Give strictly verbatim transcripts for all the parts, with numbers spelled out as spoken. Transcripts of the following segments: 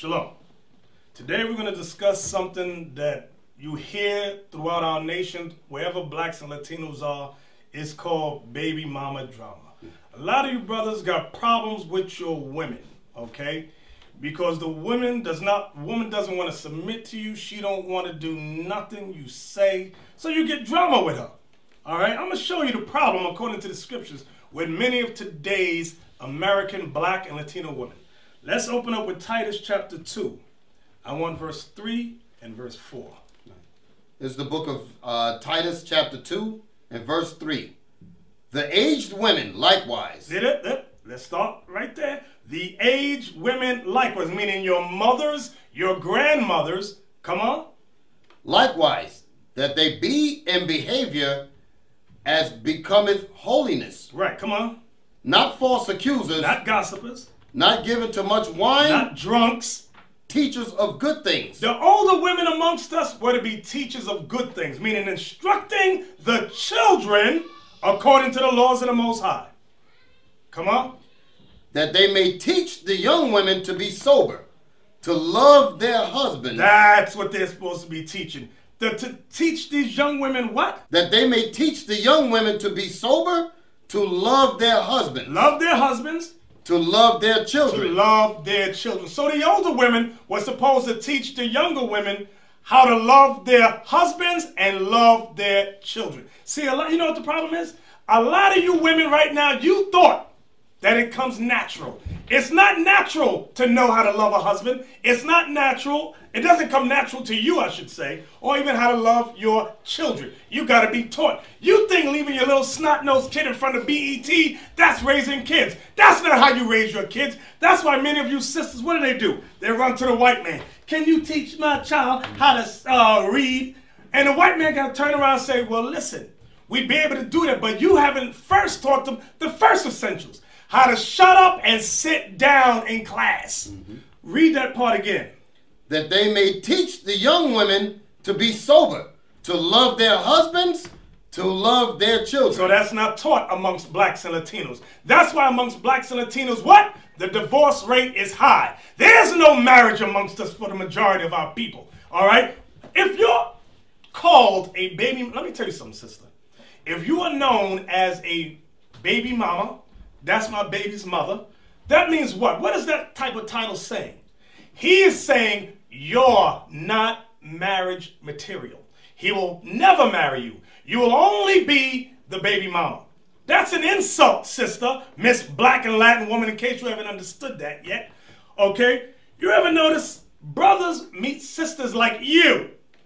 Shalom. Today we're going to discuss something that you hear throughout our nation, wherever blacks and Latinos are. It's called baby mama drama. A lot of you brothers got problems with your women, okay? Because the woman does not, woman doesn't want to submit to you. She don't want to do nothing you say. So you get drama with her. All right? I'm going to show you the problem according to the scriptures with many of today's American black and Latino women. Let's open up with Titus chapter two. I want verse three and verse four. This is the book of uh, Titus chapter two and verse three. The aged women likewise. Did it? it? Let's start right there. The aged women likewise, meaning your mothers, your grandmothers. Come on. Likewise, that they be in behavior as becometh holiness. Right, come on. Not false accusers. Not gossipers. Not given to much wine. Not drunks. Teachers of good things. The older women amongst us were to be teachers of good things, meaning instructing the children according to the laws of the Most High. Come on. That they may teach the young women to be sober, to love their husbands. That's what they're supposed to be teaching. The, to teach these young women what? That they may teach the young women to be sober, to love their husbands. Love their husbands. To love their children. To love their children. So the older women were supposed to teach the younger women how to love their husbands and love their children. See, a lot, you know what the problem is? A lot of you women right now, you thought that it comes natural. It's not natural to know how to love a husband. It's not natural. It doesn't come natural to you, I should say, or even how to love your children. You got to be taught. You think leaving your little snot-nosed kid in front of B E T, that's raising kids. That's not how you raise your kids. That's why many of you sisters, what do they do? They run to the white man. Can you teach my child how to uh, read? And the white man got to turn around and say, well, listen, we'd be able to do that, but you haven't first taught them the first essentials. How to shut up and sit down in class. Mm-hmm. Read that part again. That they may teach the young women to be sober, to love their husbands, to love their children. So that's not taught amongst blacks and Latinos. That's why amongst blacks and Latinos, what? The divorce rate is high. There's no marriage amongst us for the majority of our people. All right? If you're called a baby, let me tell you something, sister. If you are known as a baby mama, that's my baby's mother, that means what? What is that type of title saying? He is saying you're not marriage material. He will never marry you. You will only be the baby mama. That's an insult, sister, Miss Black and Latin woman, in case you haven't understood that yet. Okay? You ever notice brothers meet sisters like you?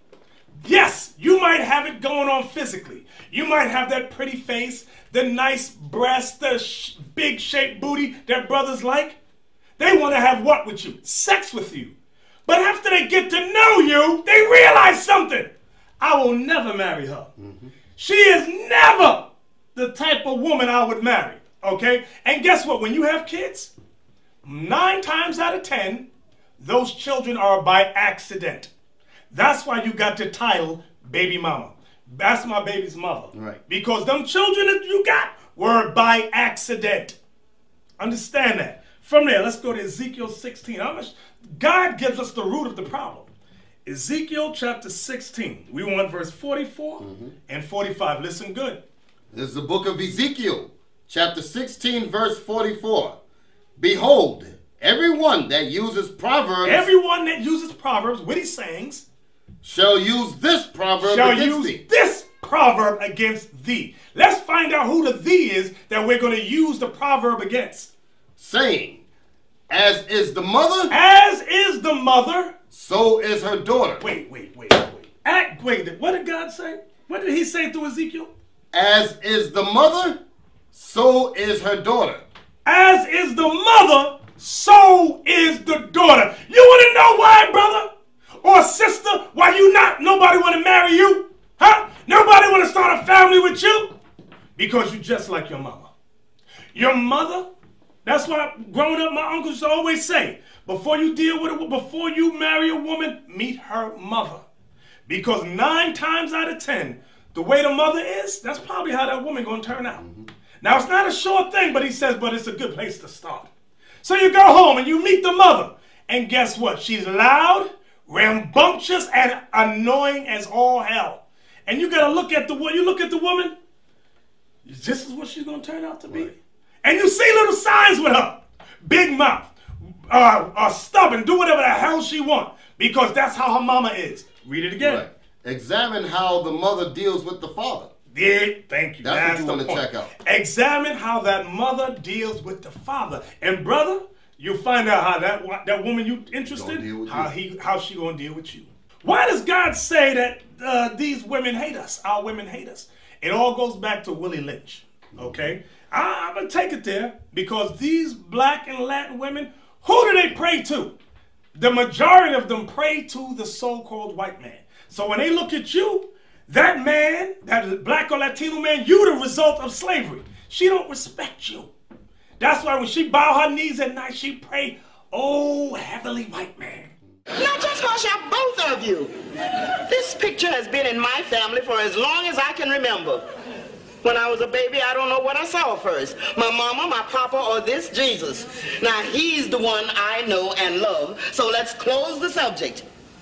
Yes, you might have it going on physically. You might have that pretty face, the nice breast, the sh big shaped booty that brothers like. They want to have what with you? Sex with you. But after they get to know you, they realize something. I will never marry her. Mm-hmm. She is never the type of woman I would marry. Okay? And guess what? When you have kids, nine times out of ten, those children are by accident. That's why you got the title baby mama. That's my baby's mother. Right. Because them children that you got were by accident. Understand that. From there, let's go to Ezekiel sixteen. God gives us the root of the problem. Ezekiel chapter sixteen. We want verse forty-four mm-hmm. and forty-five. Listen good. This is the book of Ezekiel, chapter sixteen, verse forty-four. Behold, everyone that uses proverbs... Everyone that uses proverbs, witty sayings... shall use this proverb shall against use thee. this proverb against thee. Let's find out who the thee is that we're going to use the proverb against. Saying, as is the mother, as is the mother, so is her daughter. Wait, wait, wait, wait. Act, wait, what did God say? What did he say through Ezekiel? As is the mother, so is her daughter. As is the mother, so is the daughter. You want to know why, brother? Or sister, why you not, nobody want to marry you? Huh? Nobody want to start a family with you? Because you just like your mama. Your mother, that's why growing up, my uncles used to always say, before you deal with it, before you marry a woman, meet her mother. Because nine times out of ten, the way the mother is, that's probably how that woman going to turn out. Mm-hmm. Now, it's not a sure thing, but he says, but it's a good place to start. So you go home and you meet the mother. And guess what? She's loud, rambunctious, and annoying as all hell. And you got to look at the you look at the woman, this is what she's going to turn out to be. Right. And you see little signs with her. Big mouth, uh, uh, stubborn, do whatever the hell she wants. Because that's how her mama is. Read it again. Right. Examine how the mother deals with the father. Yeah, thank you. That's, that's what you want point. to check out. Examine how that mother deals with the father. And brother, you'll find out how that that woman you interested, how you. he how she gonna deal with you. Why does God say that uh, these women hate us? Our women hate us. It all goes back to Willie Lynch. Okay, I, I'm gonna take it there because these black and Latin women, who do they pray to? The majority of them pray to the so-called white man. So when they look at you, that man, that black or Latino man, you the result of slavery. She don't respect you. That's why when she bow her knees at night, she pray, oh, heavenly white man. Now just hush up, both of you. This picture has been in my family for as long as I can remember. When I was a baby, I don't know what I saw first. My mama, my papa, or this Jesus. Now he's the one I know and love, so let's close the subject.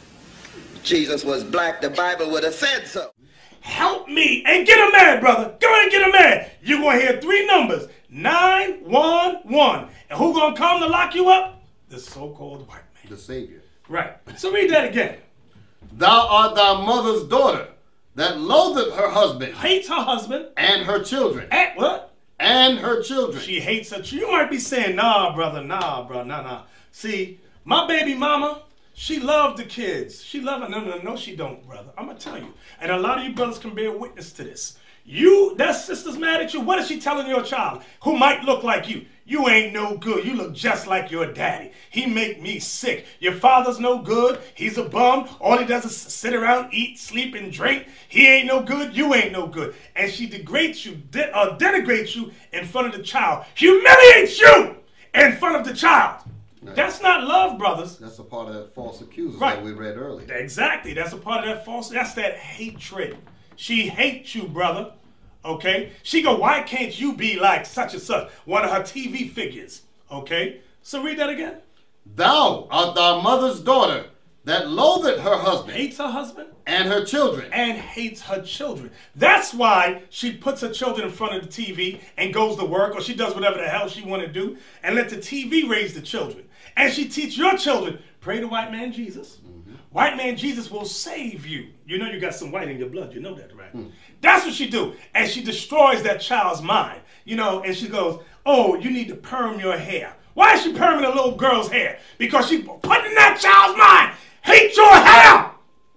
Jesus was black, the Bible would have said so. Help me and get him mad, brother. Go ahead and get him mad. You're going to hear three numbers, nine one one. And who going to come to lock you up? The so-called white man. The Savior. Right. So read that again. Thou art thy mother's daughter, that loatheth her husband. Hates her husband. And her children. And what? And her children. She hates her children. You might be saying, nah, brother, nah, bro, nah, nah. See, my baby mama, she loved the kids. She loved them. No, no, no, she don't, brother. I'm going to tell you. And a lot of you brothers can bear witness to this. You, that sister's mad at you. What is she telling your child who might look like you? You ain't no good. You look just like your daddy. He make me sick. Your father's no good. He's a bum. All he does is sit around, eat, sleep, and drink. He ain't no good. You ain't no good. And she degrades you, de uh, denigrates you in front of the child. Humiliates you in front of the child. Right. That's not love, brothers. That's a part of that false accusers right. that we read earlier. Exactly. That's a part of that false. That's that hatred. She hates you, brother. Okay? She go, why can't you be like such and such? One of her T V figures. Okay? So read that again. Thou art thy mother's daughter, that loatheth her husband. Hates her husband. And her children. And hates her children. That's why she puts her children in front of the T V and goes to work, or she does whatever the hell she want to do, and let the T V raise the children. And she teach your children, pray to white man Jesus. Mm-hmm. White man Jesus will save you. You know you got some white in your blood. You know that, right? Mm. That's what she do. And she destroys that child's mind. You know, and she goes, oh, you need to perm your hair. Why is she perming a little girl's hair? Because she's putting in that child's mind, hate your hair.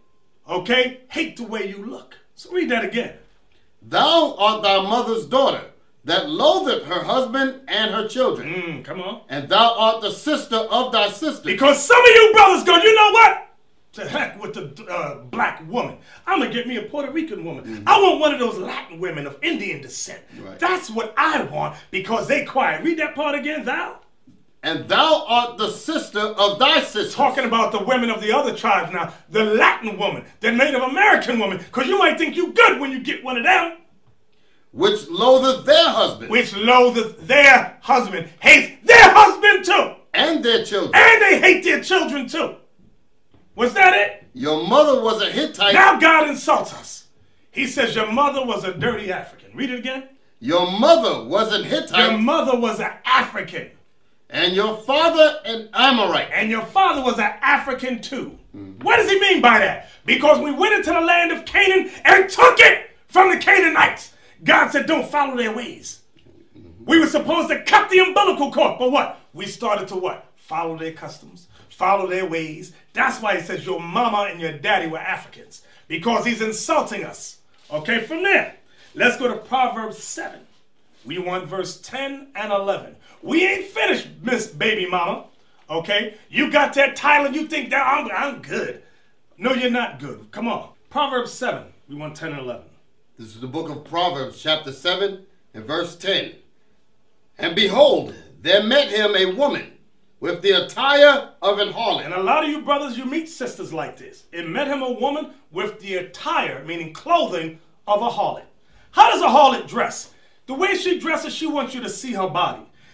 Okay? Hate the way you look. So read that again. Thou art thy mother's daughter, that loatheth her husband and her children. Mm, come on. And thou art the sister of thy sister. Because some of you brothers go, you know what? To heck with the uh, black woman. I'm going to get me a Puerto Rican woman. Mm-hmm. I want one of those Latin women of Indian descent. Right. That's what I want because they quiet. Read that part again, thou. And thou art the sister of thy sister. Talking about the women of the other tribes now. The Latin woman, the Native American woman. Because you might think you good when you get one of them. Which loatheth their husband. Which loatheth their husband. Hates their husband too. And their children. And they hate their children too. Was that it? Your mother was a Hittite. Now God insults us. He says your mother was a dirty African. Read it again. Your mother was an Hittite. Your mother was an African. And your father an Amorite. And your father was an African too. Mm-hmm. What does he mean by that? Because we went into the land of Canaan and took it from the Canaanites. God said don't follow their ways. Mm-hmm. We were supposed to cut the umbilical cord. But what? We started to what? Follow their customs. Follow their ways. That's why he says your mama and your daddy were Africans. Because he's insulting us. Okay, from there, let's go to Proverbs seven. We want verse ten and eleven. We ain't finished, Miss Baby Mama. Okay? You got that title and you think that I'm, I'm good. No, you're not good. Come on. Proverbs seven. We want ten and eleven. This is the book of Proverbs, chapter seven, and verse ten. And behold, there met him a woman with the attire of an harlot. And a lot of you brothers, you meet sisters like this. It met him a woman with the attire, meaning clothing, of a harlot. How does a harlot dress? The way she dresses, she wants you to see her body.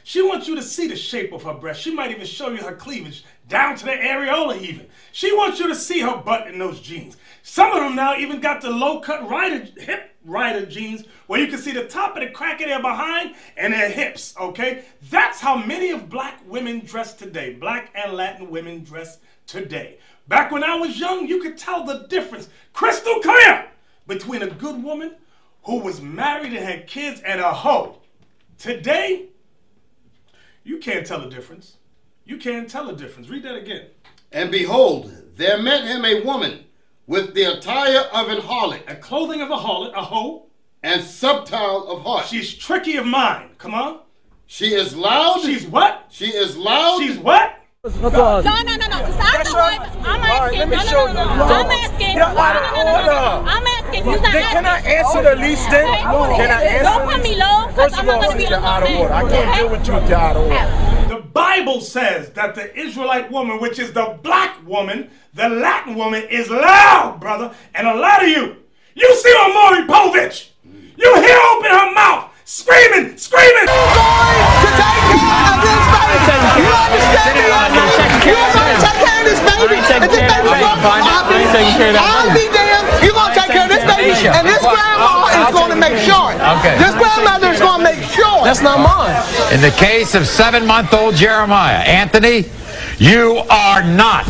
She wants you to see the shape of her breast. She might even show you her cleavage down to the areola even. She wants you to see her butt in those jeans. Some of them now even got the low-cut rider, hip rider jeans where you can see the top of the crack of their behind and their hips, okay? That's how many of black women dress today. Black and Latin women dress today. Back when I was young, you could tell the difference crystal clear between a good woman who was married and had kids and a hoe. Today, you can't tell the difference. You can't tell the difference. Read that again. And behold, there met him a woman with the attire of an harlot, A clothing of a harlot, a hoe. and subtile of heart. She's tricky of mind. Come on. She is loud. She's what? She is loud. She's what? No, no, no, no, because I'm the one. I'm asking. Let me no, show no, no, you. no, No. I'm asking. You're No, out no, of no, no, no, no. order. I'm asking. You're not Then asking. can I answer the least then? Okay. Can I answer? Don't put me low, because First I'm of not all, going to be see, a you're low out of man. order. I can't Okay? deal with you if you're out of order. The Bible says that the Israelite woman, which is the black woman, the Latin woman, is loud, brother. And a lot of you, you see on Maury Povich, you hear her open her mouth, screaming, screaming. I'll be damned. You're going to take care of this baby, and this grandma is going to make sure. Okay. This grandmother is going to make sure. That's not mine. In the case of seven-month-old Jeremiah, Anthony, you are not.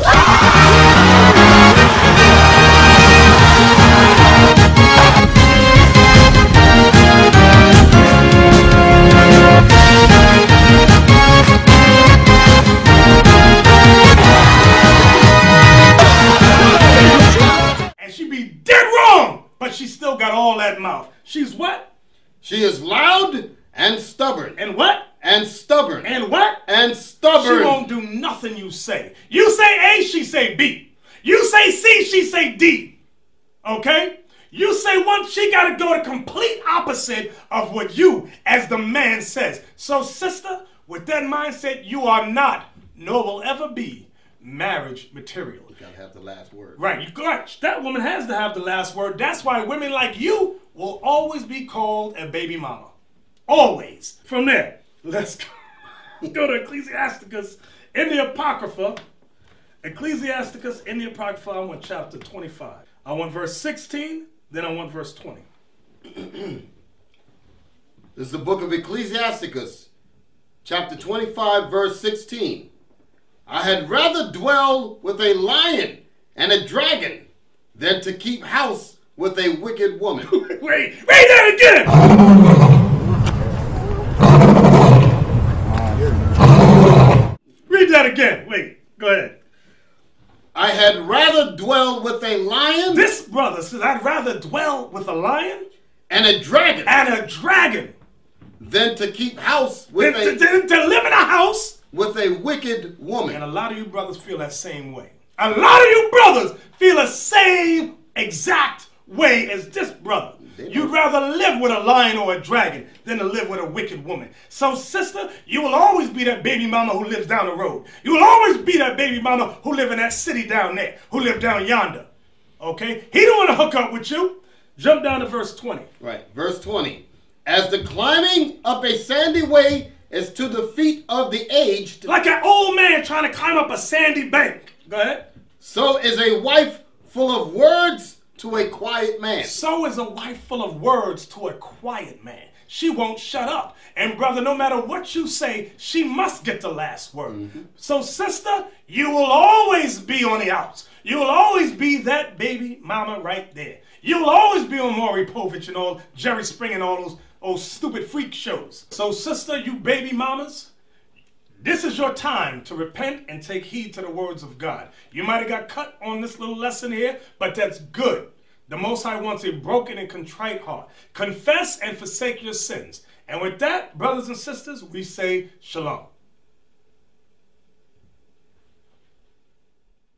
And she be dead wrong, but she still got all that mouth. She's what? She is loud and stubborn. And what? And stubborn. And what? And stubborn. She won't do nothing you say. You say A, she say B. You say C, she say D. Okay? You say one, she got to go the complete opposite of what you, as the man, says. So, sister, with that mindset, you are not, nor will ever be, marriage material. You gotta have the last word. Right, you got that woman has to have the last word. That's why women like you will always be called a baby mama. Always. From there, let's go, go to Ecclesiasticus in the Apocrypha. Ecclesiasticus in the Apocrypha, I want chapter twenty-five. I want verse sixteen, then I want verse twenty. This is the book of Ecclesiasticus, chapter twenty-five, verse sixteen. I had rather dwell with a lion and a dragon than to keep house with a wicked woman. Wait, read that again! Read that again. Wait, go ahead. I had rather dwell with a lion This brother says, I'd rather dwell with a lion and a dragon and a dragon than to keep house than with to, a, to, to live in a house. with a wicked woman. And a lot of you brothers feel that same way. A lot of you brothers feel the same exact way as this brother. You'd rather live with a lion or a dragon than to live with a wicked woman. So, sister, you will always be that baby mama who lives down the road. You will always be that baby mama who live in that city down there, who live down yonder. Okay? He don't want to hook up with you. Jump down to verse twenty. Right, verse twenty. As the climbing up a sandy way is to the feet of the aged, Like an old man trying to climb up a sandy bank. Go ahead. so is a wife full of words to a quiet man. So is a wife full of words to a quiet man. She won't shut up. And brother, no matter what you say, she must get the last word. Mm-hmm. So sister, you will always be on the outs. You will always be that baby mama right there. You will always be on Maury Povich and all Jerry Springer and all those, those stupid freak shows. So sister, you baby mamas, this is your time to repent and take heed to the words of God. You might have got cut on this little lesson here, but that's good. The Most High wants a broken and contrite heart. Confess and forsake your sins. And with that, brothers and sisters, we say shalom.